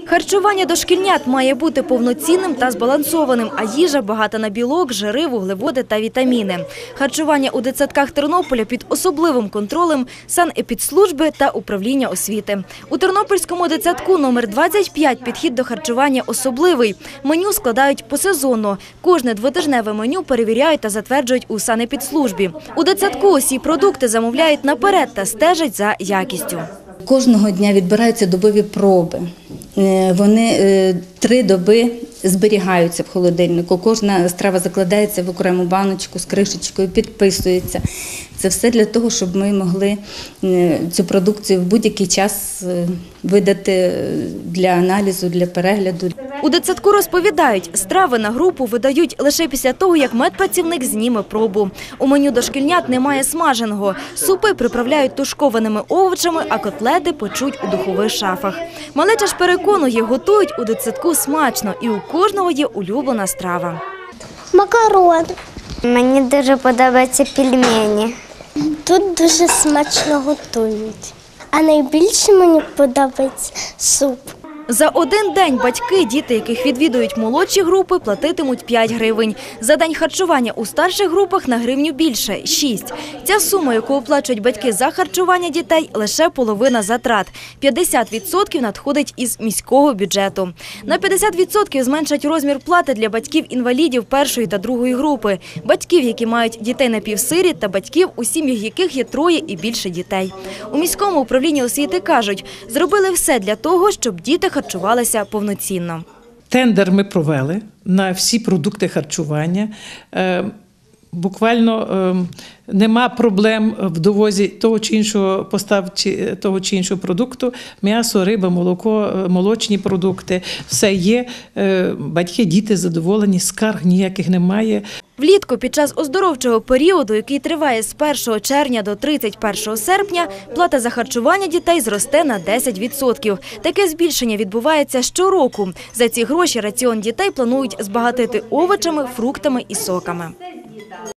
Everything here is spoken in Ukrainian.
Харчування дошкільнят має бути повноцінним та збалансованим, а їжа багата на білок, жири, вуглеводи та вітаміни. Харчування у дитсадках Тернополя під особливим контролем санепідслужби та управління освіти. У Тернопільському дитсадку номер 25 підхід до харчування особливий. Меню складають посезонно. Кожне двотижневе меню перевіряють та затверджують у санепідслужбі. У дитсадку усі продукти замовляють наперед та стежать за якістю. Кожного дня відбираються добові проби. Вони 3 доби зберігаються в холодильнику. Кожна страва закладається в окрему баночку з кришечкою, підписується. Це все для того, щоб ми могли цю продукцію в будь-який час видати для аналізу, для перегляду. У дитсадку розповідають, страви на групу видають лише після того, як медпрацівник зніме пробу. У меню дошкільнят немає смаженого. Супи приправляють тушкованими овочами, а котлети печуть у духових шафах. Малеча ж переконує, готують у дитсадку смачно і у кожного є улюблена страва. Макарон. Мені дуже подобаються пельмені. Тут дуже смачно готують. А найбільше мені подобається суп. За один день батьки, діти, яких відвідують молодші групи, платитимуть 5 гривень. За день харчування у старших групах на гривню більше – 6. Ця сума, яку оплачують батьки за харчування дітей, лише половина затрат. 50% надходить із міського бюджету. На 50% зменшать розмір плати для батьків-інвалідів першої та другої групи, батьків, які мають дітей-напівсиріт та батьків, у сім'ях яких є 3 і більше дітей. У міському управлінні освіти кажуть, зробили все для того, щоб діти харчувалися повноцінно. Тендер ми провели на всі продукти харчування. Буквально нема проблем в довозі того чи іншого поставки того чи іншого продукту. М'ясо, риба, молоко, молочні продукти. Все є. Батьки, діти задоволені, скарг ніяких немає. Влітку під час оздоровчого періоду, який триває з 1 червня до 31 серпня, плата за харчування дітей зросте на 10%. Таке збільшення відбувається щороку. За ці гроші раціон дітей планують збагатити овочами, фруктами і соками.